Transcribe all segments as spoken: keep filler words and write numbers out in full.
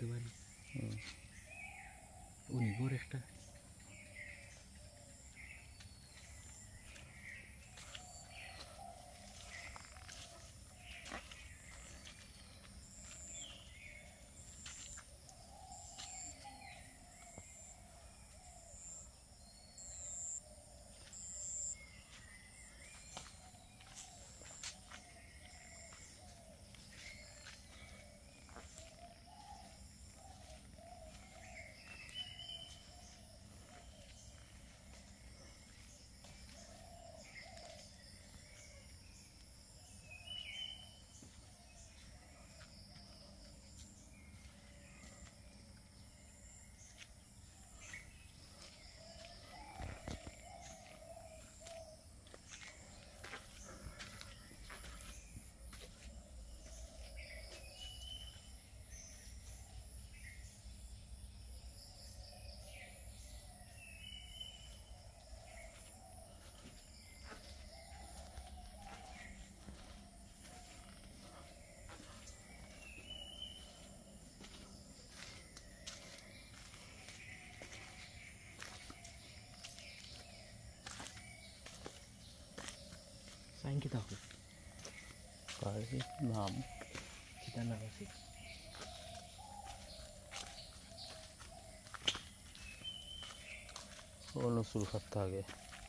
হতে পারি উনি বড় একটা Sayang kita aku. Kali enam. Kita nak sih. Oh, nusul kata ge.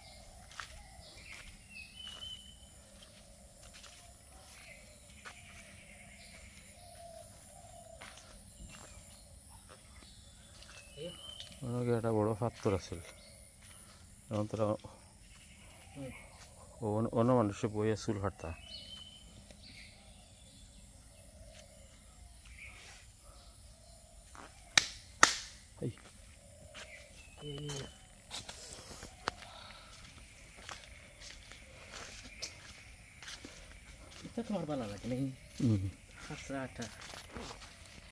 ওনাকে একটা বড় পাথর আছে এখন তারা অন্য মানুষে বইয়ে চুল কাটতা Itu keluar bala lagi nih. Hasrata.